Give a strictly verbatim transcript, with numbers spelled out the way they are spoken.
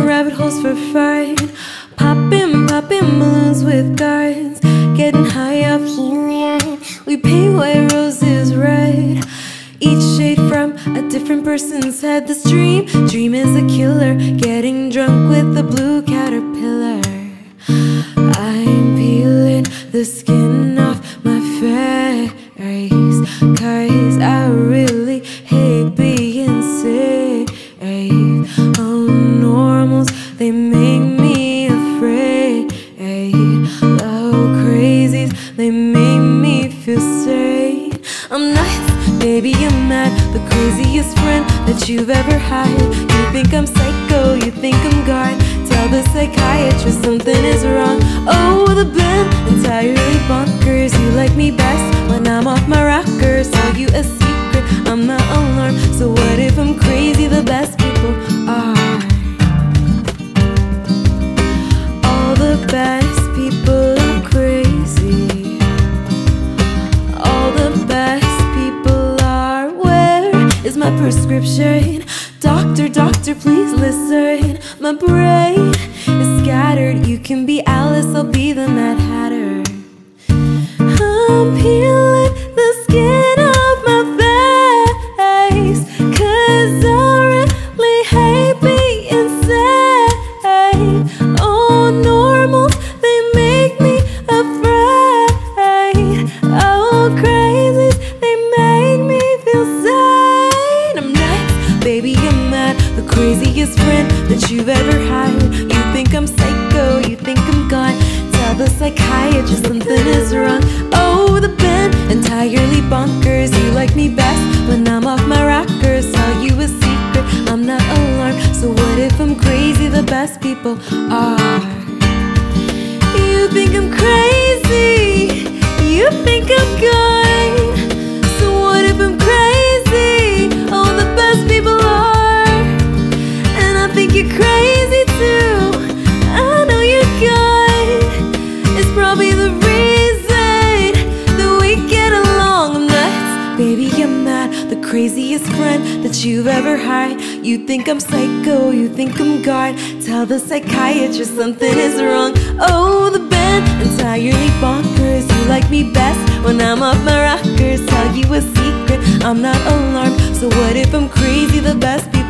down rabbit holes for fun, popping, popping balloons with guns, getting high off helium. We paint white roses red, each shade from a different person's head. This dream, dream is a killer, getting drunk with the blue caterpillar. I'm peeling the skin off my face, cause I really hate being safe. Oh, normals, they make me afraid. Oh, crazies, they make me feel sane. I'm nuts, baby, I'm mad, the craziest friend that you've ever had. You think I'm psycho, you think I'm God. Tell the psychiatrist something is wrong. Oh, the band, entirely bonkers. You like me best when I'm off my rocker. Tell you a secret, I'm not alarmed. So what if I'm crazy? The best people are. All the best people are crazy. All the best people are. Where is my prescription? Doctor, doctor, please listen. My brain is scattered. You can be Alice, I'll be the Mad Hatter. I'm peeling the skin off my face, cause I really hate being insane. Oh, normals, they make me afraid. Oh, crazies, they make me feel sane. I'm nuts, baby, I'm mad, the craziest friend that you've ever had. You think I'm psycho, you think I'm gone. Tell the psychiatrist something is wrong. Oh, the band, entirely bonkers. You like me best when I'm off my rocker. Tell you a secret, I'm not alarmed. So what if I'm crazy? The best people are. You think I'm crazy, you think I'm gone. So what if I'm crazy? Oh, the best people are. And I think you're crazy too. I know you're gone. It's probably the reason that we get along. I'm nuts, baby, I'm mad, the craziest friend that you've ever had. You think I'm psycho, you think I'm God. Tell the psychiatrist something is wrong. Oh, the band, entirely bonkers. You like me best when I'm off my rockers. Tell you a secret, I'm not alarmed. So what if I'm crazy? The best people